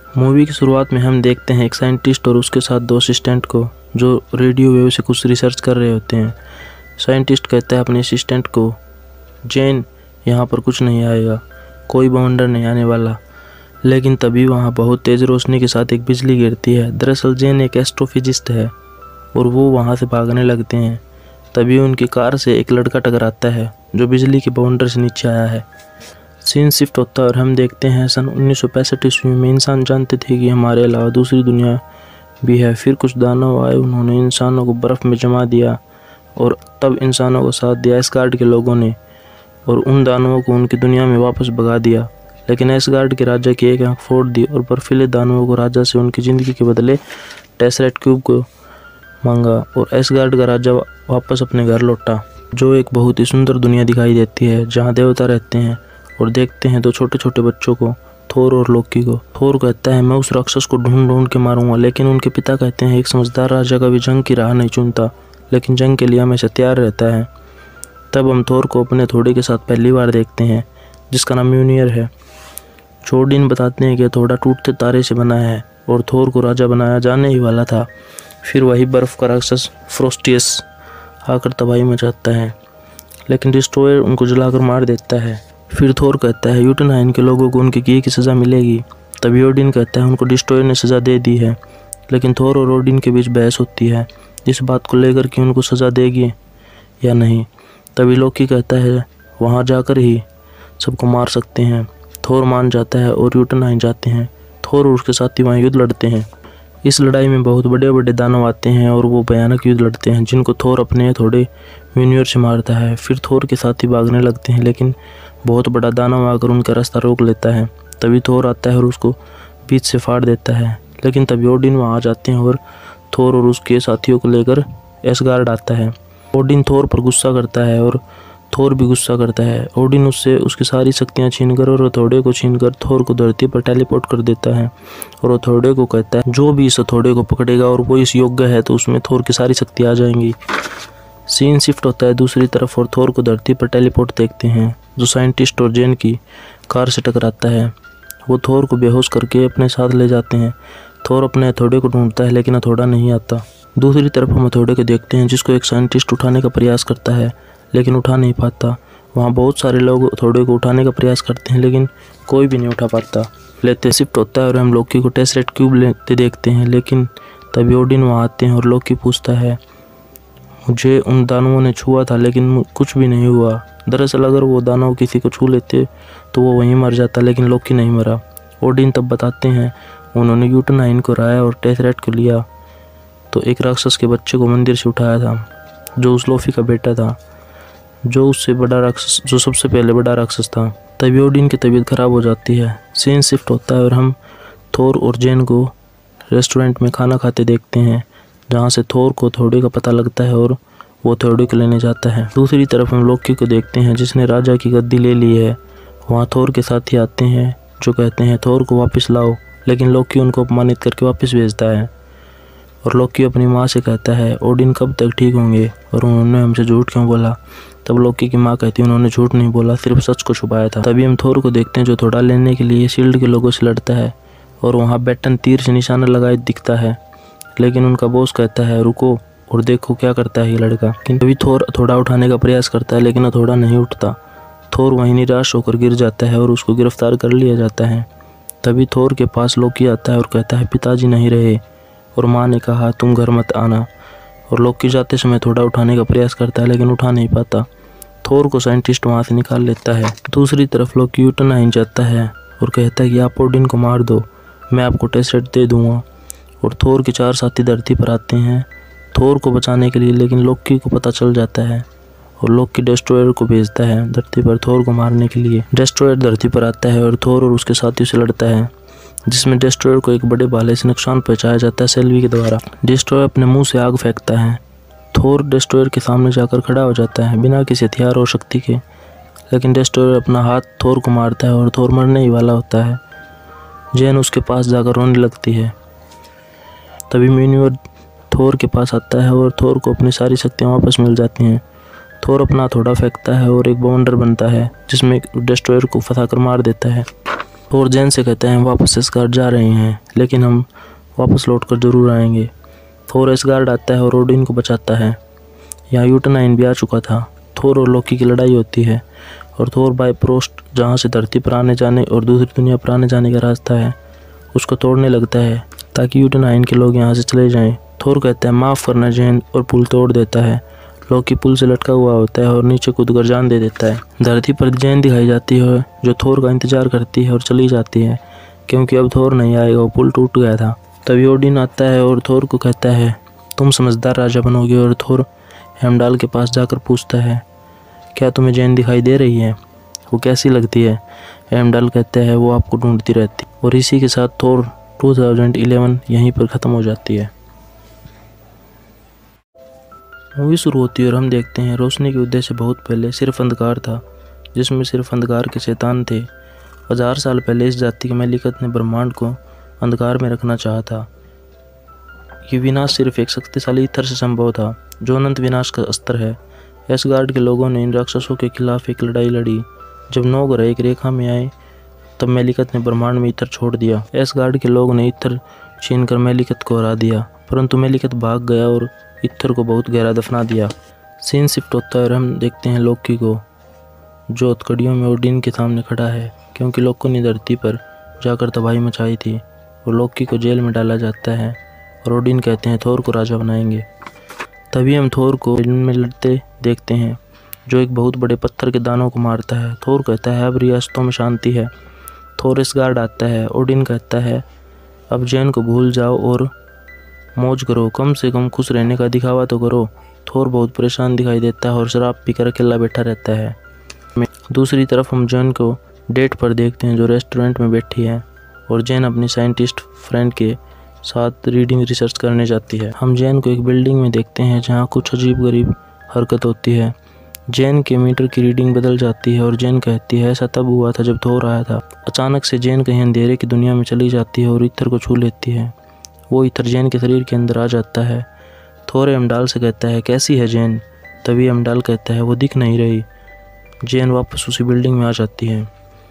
Movie की शुरुआत में हम देखते हैं एक साइंटिस्ट और उसके साथ 2 असिस्टेंट को जो रेडियो वेव से कुछ रिसर्च कर रहे होते हैं। साइंटिस्ट कहता है अपने असिस्टेंट को, जेन यहाँ पर कुछ नहीं आएगा, कोई बवंडर नहीं आने वाला। लेकिन तभी वहाँ बहुत तेज़ रोशनी के साथ एक बिजली गिरती है। दरअसल जेन एक एस्ट्रोफिजिस्ट है और वो वहाँ से भागने लगते हैं। तभी उनकी कार से एक लड़का टकराता है जो बिजली के बवंडर से नीचे आया है। सीन शिफ्ट होता है और हम देखते हैं सन 1965 ईस्वी में इंसान जानते थे कि हमारे अलावा दूसरी दुनिया भी है। फिर कुछ दानव आए, उन्होंने इंसानों को बर्फ़ में जमा दिया और तब इंसानों को साथ दिया एसगार्ड के लोगों ने और उन दानवों को उनकी दुनिया में वापस भगा दिया। लेकिन एसगार्ड के राजा की एक आंख फोड़ दी और बर्फीले दानवों को राजा से उनकी ज़िंदगी के बदले टेसरेट क्यूब को मांगा और एसगार्ड का राजा वापस अपने घर लौटा, जो एक बहुत ही सुंदर दुनिया दिखाई देती है जहाँ देवता रहते हैं। और देखते हैं 2 छोटे छोटे बच्चों को, थोर और लोकी को। थोर कहता है मैं उस राक्षस को ढूंढ ढूंढ के मारूंगा, लेकिन उनके पिता कहते हैं एक समझदार राजा कभी जंग की राह नहीं चुनता, लेकिन जंग के लिए हमेशा तैयार रहता है। तब हम थोर को अपने थोड़े के साथ पहली बार देखते हैं जिसका नाम म्यूनियर है। जोडिन बताते हैं कि थोड़ा टूटते तारे से बना है और थोर को राजा बनाया जाने ही वाला था। फिर वही बर्फ़ का राक्षस फ्रोस्टियस आकर तबाही मचाता है, लेकिन डिस्ट्रॉयर उनको जलाकर मार देता है। फिर थोर कहता है यूटनहाइन के लोगों को उनके किए की सज़ा मिलेगी। तभी ओडिन कहता है उनको डिस्ट्रॉयर ने सज़ा दे दी है। लेकिन थोर और ओडिन के बीच बहस होती है इस बात को लेकर कि उनको सज़ा देगी या नहीं। तभी लोकी कहता है वहाँ जाकर ही सबको मार सकते हैं। थोर मान जाता है और यूटनहाइन जाते हैं। थोर और उसके साथी वहाँ युद्ध लड़ते हैं। इस लड़ाई में बहुत बड़े बड़े दानव आते हैं और वो भयानक युद्ध लड़ते हैं जिनको थोर अपने थोड़े म्यूनियर से मारता है। फिर थोर के साथी भागने लगते हैं, लेकिन बहुत बड़ा दानव आकर उनका रास्ता रोक लेता है। तभी थोर आता है और उसको बीच से फाड़ देता है। लेकिन तभी ओडिन वहाँ आ जाते हैं और थोर और उसके साथियों को लेकर एसगार्ड आता है। ओडिन थोर पर गुस्सा करता है और थोर भी गुस्सा करता है। ओडिन उससे उसकी सारी शक्तियाँ छीनकर और हथौड़े को छीनकर थोर को धरती पर टेलीपोर्ट कर देता है और हथौड़े को कहता है जो भी इस हथौड़े को पकड़ेगा और वो इस योग्य है तो उसमें थोर की सारी शक्ति आ जाएंगी। सीन शिफ्ट होता है दूसरी तरफ और थोर को धरती पर टेलीपोर्ट देखते हैं जो साइंटिस्ट और जेन की कार से टकराता है। वो थोर को बेहोश करके अपने साथ ले जाते हैं। थोर अपने हथौड़े को ढूंढता है लेकिन हथौड़ा नहीं आता। दूसरी तरफ हम हथौड़े को देखते हैं जिसको एक साइंटिस्ट उठाने का प्रयास करता है लेकिन उठा नहीं पाता। वहाँ बहुत सारे लोग हथौड़े को उठाने का प्रयास करते हैं लेकिन कोई भी नहीं उठा पाता। लेते शिफ्ट होता है और हम लोकी को टेसरेट क्यूब लेते देखते हैं, लेकिन तभी ओडिन वहाँ आते हैं और लोकी पूछता है मुझे उन दानवों ने छुआ था लेकिन कुछ भी नहीं हुआ। दरअसल अगर वो दानव किसी को छू लेते तो वो वहीं मर जाता, लेकिन लोकी नहीं मरा। ओडिन तब बताते हैं उन्होंने यूटनहाइन को हराया और टेसरेट को लिया तो एक राक्षस के बच्चे को मंदिर से उठाया था जो उस लोफी का बेटा था, जो उससे बड़ा राक्षस, जो सबसे पहले बड़ा राक्षस था। तभी ओडिन की तबीयत खराब हो जाती है। सीन शिफ्ट होता है और हम थोर और जेन को रेस्टोरेंट में खाना खाते देखते हैं जहाँ से थोर को हथौड़े का पता लगता है और वो हथौड़े को लेने जाता है। दूसरी तरफ हम लोकी को देखते हैं जिसने राजा की गद्दी ले ली है। वहाँ थोर के साथी आते हैं जो कहते हैं थोर को वापस लाओ, लेकिन लोकी उनको अपमानित करके वापस भेजता है और लोकी अपनी माँ से कहता है ओडिन कब तक ठीक होंगे और उन्होंने हमसे झूठ क्यों बोला। तब लोकी की माँ कहती है उन्होंने झूठ नहीं बोला, सिर्फ सच को छुपाया था। तभी हम थोर को देखते हैं जो थोड़ा लेने के लिए शील्ड के लोगों से लड़ता है और वहाँ बैटन तीर से निशाना लगाए दिखता है, लेकिन उनका बॉस कहता है रुको और देखो क्या करता है ये लड़का। तभी थोर हथौड़ा उठाने का प्रयास करता है लेकिन हथौड़ा नहीं उठता। थोर वहीं निराश होकर गिर जाता है और उसको गिरफ्तार कर लिया जाता है। तभी थोर के पास लोकी आता है और कहता है पिताजी नहीं रहे और माँ ने कहा तुम घर मत आना। और लोकी जाते समय थोड़ा उठाने का प्रयास करता है लेकिन उठा नहीं पाता। थोर को साइंटिस्ट वहाँ से निकाल लेता है। दूसरी तरफ लोकी यूटनहाइन जाता है और कहता है कि आप ओडिन को मार दो, मैं आपको टेसरेट दे दूँगा। और थोर के 4 साथी धरती पर आते हैं थोर को बचाने के लिए, लेकिन लोकी को पता चल जाता है और लोकी डिस्ट्रॉयर को भेजता है धरती पर थोर को मारने के लिए। डिस्ट्रॉयर धरती पर आता है और थोर और उसके साथियों से लड़ता है, जिसमें डिस्ट्रॉयर को एक बड़े भाले से नुकसान पहुंचाया जाता है सेल्वी के द्वारा। डिस्ट्रॉयर अपने मुंह से आग फेंकता है। थोर डिस्ट्रॉयर के सामने जाकर खड़ा हो जाता है बिना किसी हथियार और शक्ति के, लेकिन डिस्ट्रॉयर अपना हाथ थोर को मारता है और थोर मरने ही वाला होता है। जेन उसके पास जाकर रोने लगती है। तभी म्यूनियर थोर के पास आता है और थोर को अपनी सारी शक्तियाँ वापस मिल जाती हैं। थोर अपना हथौड़ा फेंकता है और एक बवंडर बनता है जिसमें डिस्ट्रॉयर को फंसा कर मार देता है। थोर जैन से कहते हैं हम वापस एसगार्ड जा रहे हैं, लेकिन हम वापस लौटकर जरूर आएंगे। थोर एसगार्ड आता है और ओडिन को बचाता है। यहाँ यूटनाइन भी आ चुका था। थोर और लोकी की लड़ाई होती है और थोर बाइप्रोस्ट जहाँ से धरती पर आने जाने और दूसरी दुनिया पर आने जाने का रास्ता है उसको तोड़ने लगता है ताकि यूटनाइन के लोग यहाँ से चले जाएं। थोर कहता है माफ़ करना जैन और पुल तोड़ देता है। लोकी पुल से लटका हुआ होता है और नीचे कूदकर जान दे देता है। धरती पर जैन दिखाई जाती है जो थोर का इंतजार करती है और चली जाती है क्योंकि अब थोर नहीं आएगा, वो पुल टूट गया था। तभी ओडिन आता है और थोर को कहता है तुम समझदार राजा बनोगे। और थोर हेमडाल के पास जाकर पूछता है क्या तुम्हें जैन दिखाई दे रही है, वो कैसी लगती है। हेमडाल कहते हैं वो आपको ढूंढती रहती। और इसी के साथ थोर 2011 यहीं पर ख़त्म हो जाती है। मूवी शुरू होती है और हम देखते हैं रोशनी के उदय से बहुत पहले सिर्फ अंधकार था, जिसमें सिर्फ अंधकार के शैतान थे। 1000 साल पहले इस जाति के मलिकत ने ब्रह्मांड को अंधकार में रखना चाहा था। ये विनाश सिर्फ एक शक्तिशाली ईथर से संभव था जो अनंत विनाश का अस्त्र है। एसगार्ड के लोगों ने इन राक्षसों के खिलाफ एक लड़ाई लड़ी। जब 9 ग्रह एक रेखा में आए तब मलिकत ने ब्रह्मांड में ईथर छोड़ दिया। एसगार्ड के लोगों ने ईथर छीनकर मलिकत को हरा दिया, परंतु मलिकत भाग गया और ईथर को बहुत गहरा दफना दिया। सीन शिफ्ट होता है और हम देखते हैं लोकी को जो हथकड़ियों में ओडिन के सामने खड़ा है क्योंकि लोकी ने धरती पर जाकर तबाही मचाई थी और लोकी को जेल में डाला जाता है और ओडिन कहते हैं थोर को राजा बनाएंगे। तभी हम थोर को में लड़ते देखते हैं जो एक बहुत बड़े पत्थर के दानों को मारता है। थोर कहता है अब रियासतों में शांति है। थोर एसगार्ड आता है। ओडिन कहता है अब जैन को भूल जाओ और मौज करो, कम से कम खुश रहने का दिखावा तो करो। थोर बहुत परेशान दिखाई देता है और शराब पीकर अकेला बैठा रहता है। दूसरी तरफ हम जैन को डेट पर देखते हैं जो रेस्टोरेंट में बैठी है और जैन अपनी साइंटिस्ट फ्रेंड के साथ रीडिंग रिसर्च करने जाती है। हम जैन को एक बिल्डिंग में देखते हैं जहाँ कुछ अजीब गरीब हरकत होती है। जैन के मीटर की रीडिंग बदल जाती है और जैन कहती है ऐसा तब हुआ था जब थोर आया था। अचानक से जैन कहीं अंधेरे की दुनिया में चली जाती है और ईथर को छू लेती है। वो ईथर जैन के शरीर के अंदर आ जाता है। थोर हेमडाल से कहता है कैसी है जैन। तभी हेमडाल कहता है वो दिख नहीं रही। जैन वापस उसी बिल्डिंग में आ जाती है।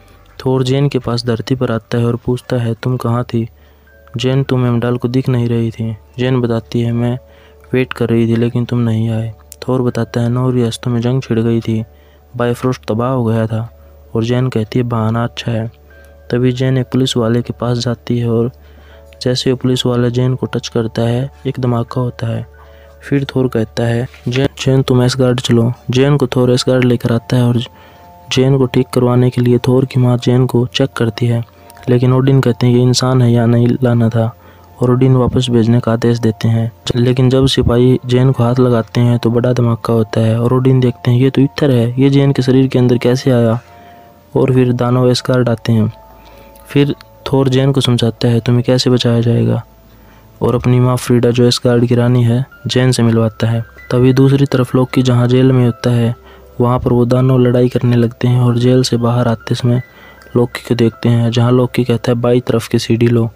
थोर जैन के पास धरती पर आता है और पूछता है तुम कहाँ थी जैन, तुम हेमडाल को दिख नहीं रही थी। जैन बताती है मैं वेट कर रही थी लेकिन तुम नहीं आए। थोर बताता है 9 रियासतों में जंग छिड़ गई थी, बाइफ्रोस्ट तबाह हो गया था। और जैन कहती है बहाना अच्छा है। तभी जैन एक पुलिस वाले के पास जाती है और जैसे वो पुलिस वाला जैन को टच करता है एक धमाका होता है। फिर थोर कहता है जैन तुम एसगार्ड चलो। जैन को थोर एसगार्ड लेकर आता है और जैन को ठीक करवाने के लिए थोर की माँ जैन को चेक करती है, लेकिन ओडिन कहते हैं ये इंसान है या नहीं लाना था और ओडिन वापस भेजने का आदेश देते हैं। लेकिन जब सिपाही जैन को हाथ लगाते हैं तो बड़ा धमाका होता है और ओडिन देखते हैं ये तो ईथर है, ये जैन के शरीर के अंदर कैसे आया। और फिर दानव एसगार्ड आते हैं। फिर थोर जैन को समझाता है तुम्हें कैसे बचाया जाएगा और अपनी माँ फ्रीडा जो एसगार्ड की रानी है जैन से मिलवाता है। तभी दूसरी तरफ लोकी जहाँ जेल में होता है वहाँ पर वो दानव लड़ाई करने लगते हैं और जेल से बाहर आते समय लोकी को देखते हैं जहाँ लोकी कहता है बाई तरफ की सीढ़ी लो।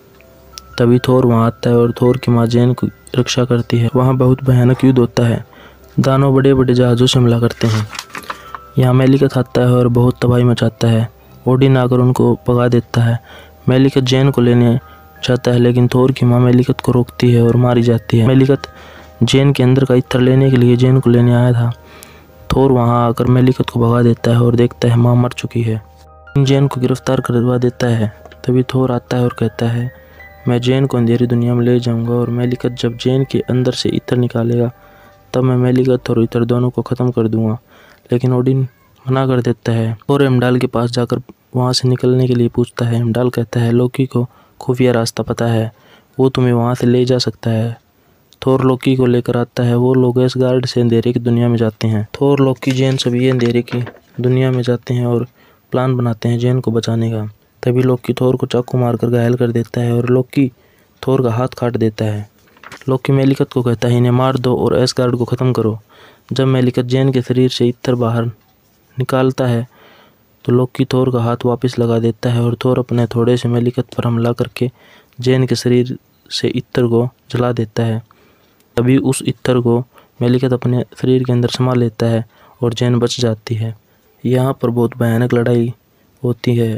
तभी थोर वहाँ आता है और थोर की माँ जैन की रक्षा करती है। वहाँ बहुत भयानक युद्ध होता है। दानव बड़े बड़े जहाज़ों से हमला करते हैं। यहाँ मेलिकत आता है और बहुत तबाही मचाता है। ओडिन आकर उनको भगा देता है। मेलिकत जैन को लेने जाता है लेकिन थोर की माँ मेलिकत को रोकती है और मारी जाती है। मेलिकत जैन के अंदर का ईथर लेने के लिए जैन को लेने आया था। थोर वहाँ आकर मेलिकत को भगा देता है और देखता है माँ मर चुकी है। जैन को गिरफ्तार करवा देता है। तभी थोर आता है और कहता है मैं जैन को अंधेरी दुनिया में ले जाऊंगा और मेलिकत जब जैन के अंदर से ईथर निकालेगा तब मैं मेलिकत और ईथर दोनों को ख़त्म कर दूंगा। लेकिन ओडिन मना कर देता है और हेमडाल के पास जाकर वहाँ से निकलने के लिए पूछता है। हेमडाल कहता है लोकी को खुफिया रास्ता पता है, वो तुम्हें वहाँ से ले जा सकता है। थोर लोकी को लेकर आता है। वो लोग एसगार्ड से अंधेरे की दुनिया में जाते हैं। थोर लोकी जैन सभी अंधेरे की दुनिया में जाते हैं और प्लान बनाते हैं जैन को बचाने का। तभी लोकी थोर को चाकू मारकर घायल कर देता है और लोकी थोर का हाथ काट देता है। लोकी मेलिकत को कहता है इन्हें मार दो और एसगार्ड को ख़त्म करो। जब मेलिकत जैन के शरीर से ईथर बाहर निकालता है तो लोकी थोर का हाथ वापस लगा देता है और थोर अपने थोड़े से मेलिकत पर हमला करके जैन के शरीर से ईथर को जला देता है। तभी उस ईथर को मेलिकत अपने शरीर के अंदर समा लेता है और जैन बच जाती है। यहाँ पर बहुत भयानक लड़ाई होती है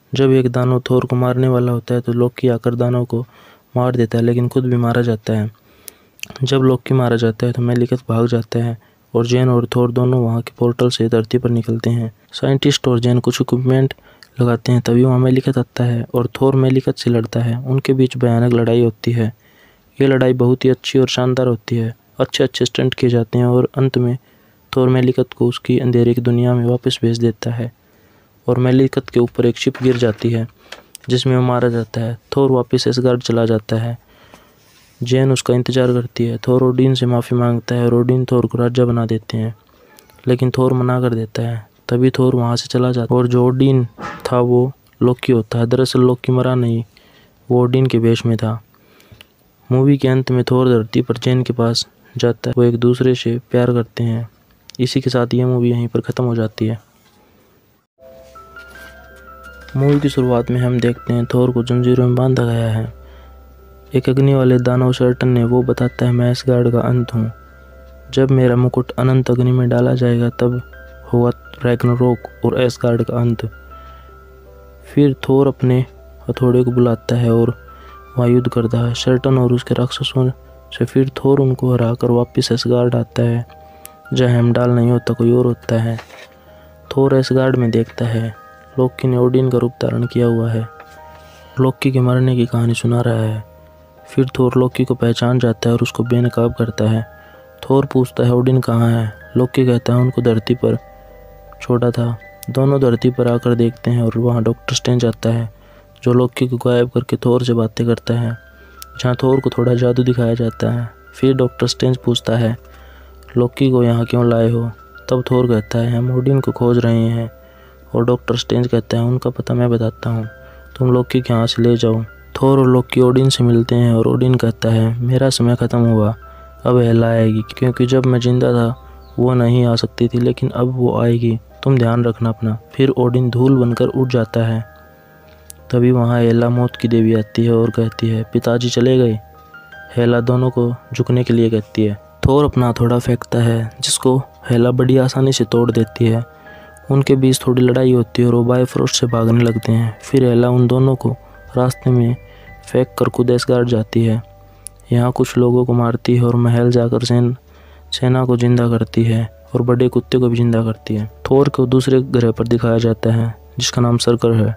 जब एक दानव थोर को मारने वाला होता है तो लोकी आकर दानव को मार देता है, लेकिन खुद भी मारा जाता है। जब लोकी मारा जाता है तो मेलिकत भाग जाता है और जेन और थोर दोनों वहाँ के पोर्टल से धरती पर निकलते हैं। साइंटिस्ट और जेन कुछ इक्विपमेंट लगाते हैं, तभी वहाँ मेलिकत आता है और थोर मेलिकत से लड़ता है। उनके बीच भयानक लड़ाई होती है। ये लड़ाई बहुत ही अच्छी और शानदार होती है। अच्छे स्टंट किए जाते हैं और अंत में थोर मेलिकत को उसकी अंधेरे की दुनिया में वापस भेज देता है और मेलिकत के ऊपर एक शिप गिर जाती है जिसमें वो मारा जाता है। थोर वापस एसगार्ड चला जाता है। जेन उसका इंतजार करती है। थोर ओडिन से माफ़ी मांगता है और ओडिन थोर को राजा बना देते हैं, लेकिन थोर मना कर देता है। तभी थोर वहाँ से चला जाता है और जो ओडिन था वो लोकी होता है। दरअसल लोकी मरा नहीं, वो ओडिन के वेश में था। मूवी के अंत में थोर धरती पर जेन के पास जाता है। वो एक दूसरे से प्यार करते हैं। इसी के साथ ये मूवी यहीं पर ख़त्म हो जाती है। मूवी की शुरुआत में हम देखते हैं थोर को जंजीरों में बांधा गया है। एक अग्नि वाले दानव सर्टन ने वो बताता है, मैं एसगार्ड का अंत हूँ। जब मेरा मुकुट अनंत अग्नि में डाला जाएगा तब होगा रैग्नारोक और एसगार्ड का अंत। फिर थोर अपने हथौड़े को बुलाता है और वहाँ युद्ध करता है सर्टन और उसके राक्षसों से। फिर थोर उनको हराकर वापस एसगार्ड आता है, जहाँ हेमडाल नहीं होता, कोई और होता है। थोर एसगार्ड में देखता है लोकी ने ओडिन का रूप धारण किया हुआ है। लोकी के मरने की कहानी सुना रहा है। फिर थोर लोकी को पहचान जाता है और उसको बेनकाब करता है। थोर पूछता है ओडिन कहाँ है। लोकी कहता है उनको धरती पर छोड़ा था। दोनों धरती पर आकर देखते हैं और वहाँ डॉक्टर स्ट्रेंज आता है, जो लोकी को गायब करके थोर से बातें करता है, जहाँ थोर को थोड़ा जादू दिखाया जाता है। फिर डॉक्टर स्ट्रेंज पूछता है लोकी को यहाँ क्यों लाए हो। तब थोर कहता है हम ओडिन को खोज रहे हैं, और डॉक्टर स्ट्रेंज कहता है उनका पता मैं बताता हूँ, तुम लोकी के यहाँ से ले जाओ। थोर और लोकी ओडिन से मिलते हैं और ओडिन कहता है मेरा समय ख़त्म हुआ, अब हेला आएगी, क्योंकि जब मैं जिंदा था वो नहीं आ सकती थी, लेकिन अब वो आएगी, तुम ध्यान रखना अपना। फिर ओडिन धूल बनकर उड़ जाता है। तभी वहाँ हेला मौत की देवी आती है और कहती है पिताजी चले गए। हेला दोनों को झुकने के लिए कहती है। थोर अपना हथौड़ा फेंकता है जिसको हेला बड़ी आसानी से तोड़ देती है। उनके बीच थोड़ी लड़ाई होती है और वो बायफ्रोस्ट से भागने लगते हैं। फिर हेला उन दोनों को रास्ते में फेंक कर खुद एसगार्ड जाती है। यहाँ कुछ लोगों को मारती है और महल जाकर सेना को जिंदा करती है और बड़े कुत्ते को भी जिंदा करती है। थोर को दूसरे ग्रह पर दिखाया जाता है जिसका नाम सर्कर है,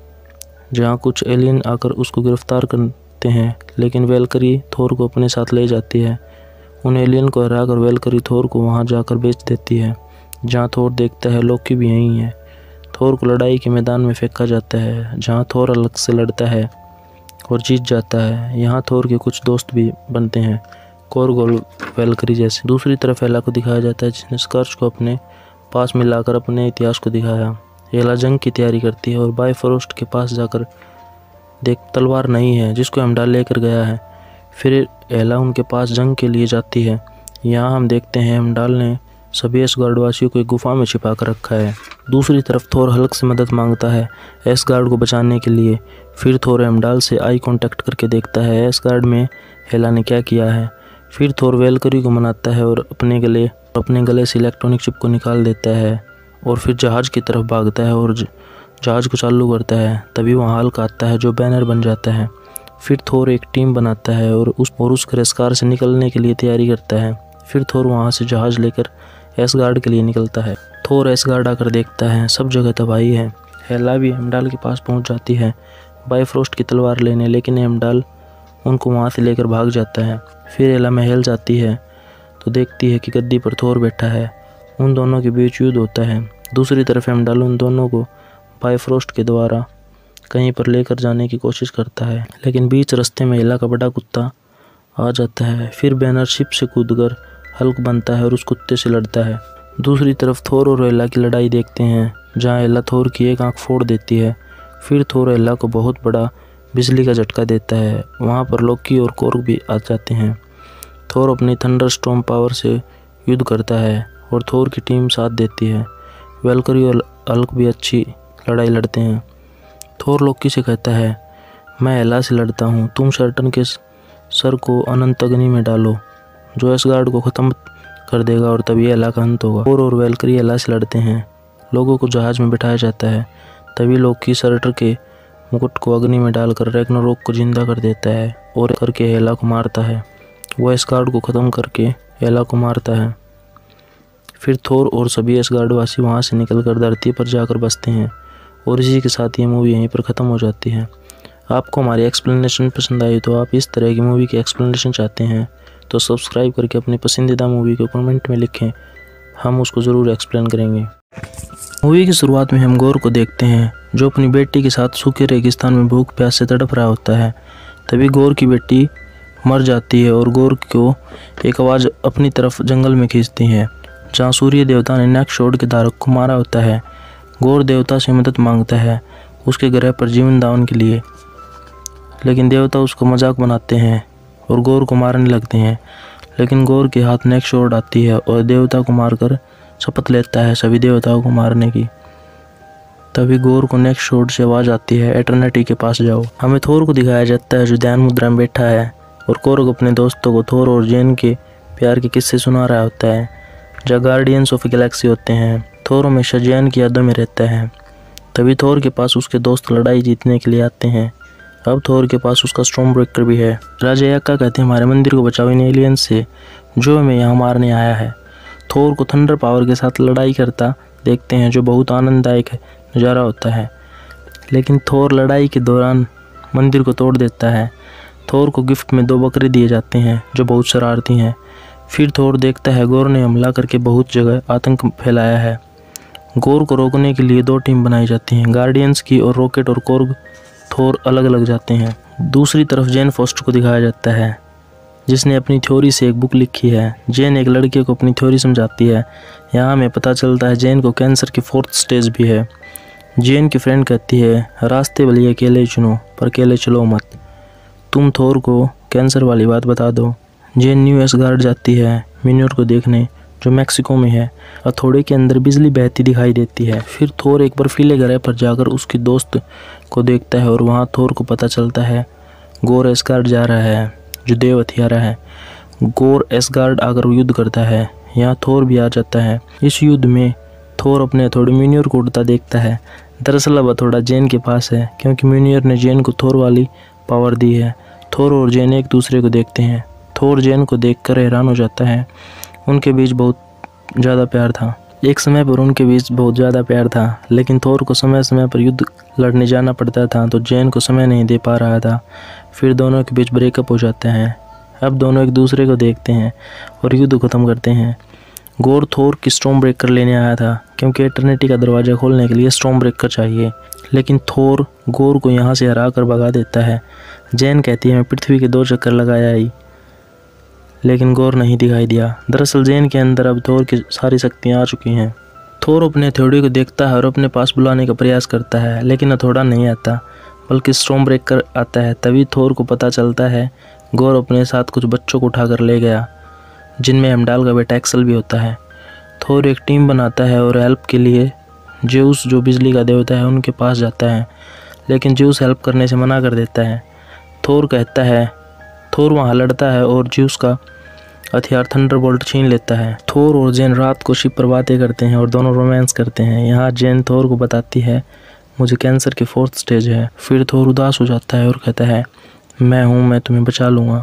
जहाँ कुछ एलियन आकर उसको गिरफ्तार करते हैं, लेकिन वेलकरी थोर को अपने साथ ले जाती है। उन एलियन को हराकर वेलकरी थोर को वहाँ जाकर बेच देती है, जहाँ थोर देखता है लोकी भी यहीं है। थोर को लड़ाई के मैदान में फेंका जाता है, जहाँ थोर अलग से लड़ता है और जीत जाता है। यहाँ थोर के कुछ दोस्त भी बनते हैं, कोरगोल वेलकरी जैसे। दूसरी तरफ हेला को दिखाया जाता है जिसने स्कर्श को अपने पास मिलाकर अपने इतिहास को दिखाया। हेला जंग की तैयारी करती है और बायफ्रोस्ट के पास जाकर तलवार नहीं है जिसको हेमडाल लेकर गया है। फिर हेला उनके पास जंग के लिए जाती है। यहाँ हम देखते हैं हेमडाल ने सभी एसगार्ड वासियों को एक गुफा में छिपा कर रखा है। दूसरी तरफ थोर हल्क से मदद मांगता है एसगार्ड को बचाने के लिए। फिर थोर हेमडाल से आई कांटेक्ट करके देखता है एसगार्ड में हेला ने क्या किया है। फिर थोर वेलकरी को मनाता है और अपने गले से इलेक्ट्रॉनिक चिप को निकाल देता है और फिर जहाज़ की तरफ भागता है और जहाज़ को चालू करता है। तभी वहाँ हल्क आता है जो बैनर बन जाता है। फिर थोर एक टीम बनाता है और उस क्रैशकार से निकलने के लिए तैयारी करता है। फिर थोर वहाँ से जहाज़ लेकर एसगार्ड के लिए निकलता है। थोर एसगार्ड आकर देखता है सब जगह तबाही है। हेला भी हेमडाल के पास पहुँच जाती है बायफ्रोस्ट की तलवार लेने, लेकिन हेमडाल उनको वहाँ से लेकर भाग जाता है। फिर हेला महल जाती है तो देखती है कि गद्दी पर थोर बैठा है। उन दोनों के बीच युद्ध होता है। दूसरी तरफ हेमडाल उन दोनों को बायफ्रोस्ट के द्वारा कहीं पर लेकर जाने की कोशिश करता है, लेकिन बीच रास्ते में हेला का बड़ा कुत्ता आ जाता है। फिर बैनर शिप से कूदकर हल्क बनता है और उस कुत्ते से लड़ता है। दूसरी तरफ थोर और हेला की लड़ाई देखते हैं, जहाँ हेला थोर की एक आंख फोड़ देती है। फिर थोर हेला को बहुत बड़ा बिजली का झटका देता है। वहाँ पर लोकी और कोर्ग भी आ जाते हैं। थोर अपनी थंडरस्टॉर्म पावर से युद्ध करता है और थोर की टीम साथ देती है। वेलकरी और हल्क भी अच्छी लड़ाई लड़ते हैं। थोर लोकी से कहता है मैं हेला से लड़ता हूँ, तुम सर्टन के सर को अनंत अग्नि में डालो जो एसगार्ड को ख़त्म कर देगा और तभी हेला का अंत होगा। थोर और वेलकरी हेला से लड़ते हैं। लोगों को जहाज़ में बिठाया जाता है। तभी लोकी सर्टर के मुकुट को अग्नि में डालकर रैग्नारोक को जिंदा कर देता है और करके हेला को मारता है। वह एसगार्ड को ख़त्म करके हेला को मारता है। फिर थोर और सभी एसगार्ड वासी वहाँ से निकलकर धरती पर जाकर बसते हैं और इसी के साथ ये मूवी यहीं पर ख़त्म हो जाती है। आपको हमारी एक्सप्लेनेशन पसंद आई तो आप इस तरह की मूवी की एक्सप्लेनेशन चाहते हैं तो सब्सक्राइब करके अपनी पसंदीदा मूवी को कमेंट में लिखें, हम उसको ज़रूर एक्सप्लेन करेंगे। मूवी की शुरुआत में हम गौर को देखते हैं जो अपनी बेटी के साथ सूखे रेगिस्तान में भूख प्यास से तड़प रहा होता है। तभी गौर की बेटी मर जाती है और गौर को एक आवाज़ अपनी तरफ जंगल में खींचती है जहाँ सूर्य देवता ने नेक्सशोर्ड के धारक को मारा होता है। गौर देवता से मदद मांगता है उसके ग्रह पर जीवन दान के लिए, लेकिन देवता उसको मजाक बनाते हैं और गौर को मारने लगते हैं। लेकिन गौर के हाथ नेक्सशोर्ड आती है और देवता को मारकर शपथ लेता है सभी देवताओं को मारने की। तभी गौर को नेक्सशोर्ड से आवाज़ आती है एटर्निटी के पास जाओ। हमें थोर को दिखाया जाता है जो ध्यान मुद्रा में बैठा है और कोरग अपने दोस्तों को थोर और जेन के प्यार के किस्से सुना रहा होता है जहाँ गार्डियंस ऑफ गैलेक्सी होते हैं। थोर हमेशा जेन की यादों में रहता है। तभी थोर के पास उसके दोस्त लड़ाई जीतने के लिए आते हैं। अब थोर के पास उसका स्टॉर्म ब्रेकर भी है। राजा याक्का कहते हैं हमारे मंदिर को बचाओ इन एलियंस से जो हमें यहाँ मारने आया है। थोर को थंडर पावर के साथ लड़ाई करता देखते हैं जो बहुत आनंददायक नज़ारा होता है। लेकिन थोर लड़ाई के दौरान मंदिर को तोड़ देता है। थोर को गिफ्ट में 2 बकरे दिए जाते हैं जो बहुत शरारती हैं। फिर थोर देखता है गौर ने हमला करके बहुत जगह आतंक फैलाया है। गौर को रोकने के लिए 2 टीम बनाई जाती हैं, गार्डियंस की, और रॉकेट और कोर्ग थोर अलग अलग जाते हैं। दूसरी तरफ जेन फॉस्टर को दिखाया जाता है जिसने अपनी थ्योरी से एक बुक लिखी है। जेन एक लड़के को अपनी थ्योरी समझाती है। यहाँ हमें पता चलता है जेन को कैंसर की 4th स्टेज भी है। जेन की फ्रेंड कहती है रास्ते भले अकेले चुनो पर अकेले चलो मत, तुम थोर को कैंसर वाली बात बता दो। जेन न्यू एसगार्ड जाती है मिन्योर को देखने जो मैक्सिको में है। हथौड़े के अंदर बिजली बहती दिखाई देती है। फिर थोर एक बर्फीले ग्रह पर जाकर उसकी दोस्त को देखता है और वहाँ थोर को पता चलता है गौर एसगार्ड जा रहा है जो देव हथियारा है। गौर एसगार्ड आकर युद्ध करता है। यहाँ थोर भी आ जाता है। इस युद्ध में थोर अपने हथौड़े मिन्योर को उड़ता देखता है। दरअसल अब हथौड़ा जेन के पास है क्योंकि मिन्योर ने जेन को थोर वाली पावर दी है। थोर और जेन एक दूसरे को देखते हैं। थोर जेन को देखकर हैरान हो जाता है। उनके बीच बहुत ज़्यादा प्यार था। एक समय पर उनके बीच बहुत ज़्यादा प्यार था, लेकिन थोर को समय समय पर युद्ध लड़ने जाना पड़ता था तो जेन को समय नहीं दे पा रहा था। फिर दोनों के बीच ब्रेकअप हो जाते हैं। अब दोनों एक दूसरे को देखते हैं और युद्ध ख़त्म करते हैं। गौर थोर की स्टॉर्म ब्रेकर लेने आया था क्योंकि एटर्निटी का दरवाज़ा खोलने के लिए स्टॉर्म ब्रेकर चाहिए, लेकिन थोर गौर को यहाँ से हरा कर भगा देता है। जेन कहती है मैं पृथ्वी के 2 चक्कर लगाया ही, लेकिन गौर नहीं दिखाई दिया। दरअसल जेन के अंदर अब थोर की सारी शक्तियाँ आ चुकी हैं। थोर अपने हथौड़े को देखता है और अपने पास बुलाने का प्रयास करता है, लेकिन हथौड़ा नहीं आता बल्कि स्टॉर्म ब्रेकर आता है। तभी थोर को पता चलता है गौर अपने साथ कुछ बच्चों को उठाकर ले गया जिनमें हेमडाल का बेटा एक्सल भी होता है। थोर एक टीम बनाता है और हेल्प के लिए ज्यूस जो बिजली का देवता है उनके पास जाता है, लेकिन ज्यूस हेल्प करने से मना कर देता है। थोर कहता है थोर वहाँ लड़ता है और ज्यूस का हथियार थंडरबोल्ट छीन लेता है। थोर और जेन रात को शिप पर बातें करते हैं और दोनों रोमांस करते हैं। यहाँ जेन थोर को बताती है मुझे कैंसर की 4th स्टेज है। फिर थोर उदास हो जाता है और कहता है मैं हूँ, मैं तुम्हें बचा लूँगा।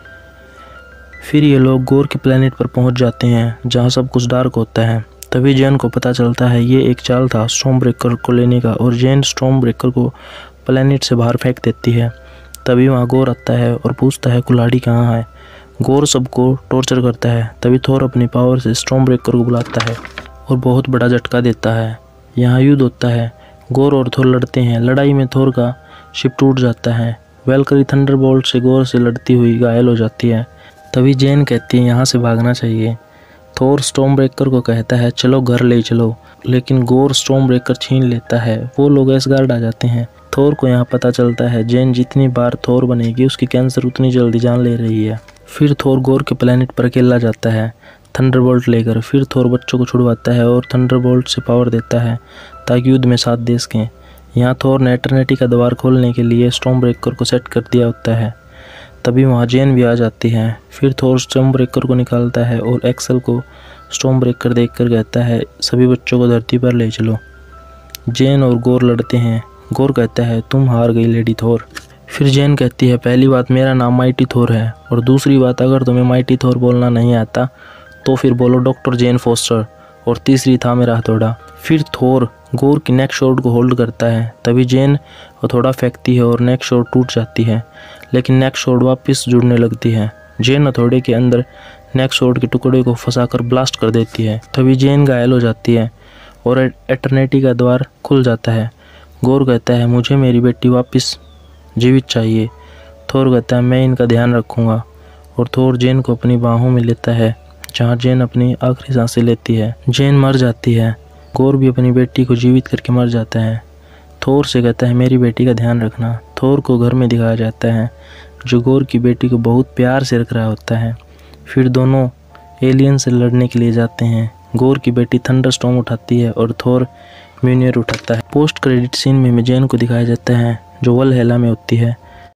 फिर ये लोग गौर के प्लेनेट पर पहुँच जाते हैं जहाँ सब कुछ डार्क होता है। तभी जेन को पता चलता है ये एक चाल था स्टॉर्म ब्रेकर को लेने का और जेन स्टॉर्म ब्रेकर को प्लेनेट से बाहर फेंक देती है। तभी वहाँ गौर आता है और पूछता है कुल्हाड़ी कहाँ है। गौर सबको टॉर्चर करता है। तभी थोर अपनी पावर से स्टॉर्म ब्रेकर को बुलाता है और बहुत बड़ा झटका देता है। यहाँ युद्ध होता है। गौर और थोर लड़ते हैं। लड़ाई में थोर का शिप टूट जाता है। वेलकरी थंडरबोल्ट से गौर से लड़ती हुई घायल हो जाती है। तभी जेन कहती है यहाँ से भागना चाहिए। थोर स्टॉर्म ब्रेकर को कहता है चलो घर ले चलो, लेकिन गौर स्टॉर्म ब्रेकर छीन लेता है। वो लोग एसगार्ड आ जाते हैं। थोर को यहाँ पता चलता है जेन जितनी बार थोर बनेगी उसकी कैंसर उतनी जल्दी जान ले रही है। फिर थोर गौर के प्लेनेट पर अकेला जाता है थंडरबोल्ट लेकर। फिर थोर बच्चों को छुड़वाता है और थंडरबोल्ट से पावर देता है ताकि युद्ध में साथ दे सकें। यहाँ थोर ने एटर्निटी का द्वार खोलने के लिए स्टॉर्म ब्रेकर को सेट कर दिया होता है। तभी वहाँ जेन भी आ जाती है। फिर थोर स्टॉर्म ब्रेकर को निकालता है और एक्सल को स्टॉर्म ब्रेकर देखकर कहता है सभी बच्चों को धरती पर ले चलो। जेन और गोर लड़ते हैं। गोर कहता है तुम हार गई लेडी थोर। फिर जेन कहती है पहली बात मेरा नाम माइटी थोर है और दूसरी बात अगर तुम्हें माइटी थोर बोलना नहीं आता तो फिर बोलो डॉक्टर जेन फोस्टर और तीसरी था मेरा हथौड़ा। फिर थोर गोर की नेक शॉट को होल्ड करता है, तभी जेन हथौड़ा फेंकती है और नेक शॉट टूट जाती है, लेकिन नेक शॉट वापस जुड़ने लगती है। जेन हथौड़े के अंदर नेक शॉट के टुकड़े को फंसाकर ब्लास्ट कर देती है, तभी जेन घायल हो जाती है और एटर्निटी का द्वार खुल जाता है। गोर कहता है मुझे मेरी बेटी वापस जीवित चाहिए। थोर कहता है मैं इनका ध्यान रखूँगा और थोर जेन को अपनी बाहों में लेता है, जहाँ जेन अपनी आखिरी सांसें लेती है। जेन मर जाती है। गोर भी अपनी बेटी को जीवित करके मर जाता है। थोर से कहता है मेरी बेटी का ध्यान रखना। थोर को घर में दिखाया जाता है, जो गोर की बेटी को बहुत प्यार से रख रहा होता है। फिर दोनों एलियन से लड़ने के लिए जाते हैं। गोर की बेटी थंडरस्टॉर्म उठाती है और थोर म्यूनियर उठाता है। पोस्ट क्रेडिट सीन में जेन को दिखाया जाता है, जो वलहैला में होती है।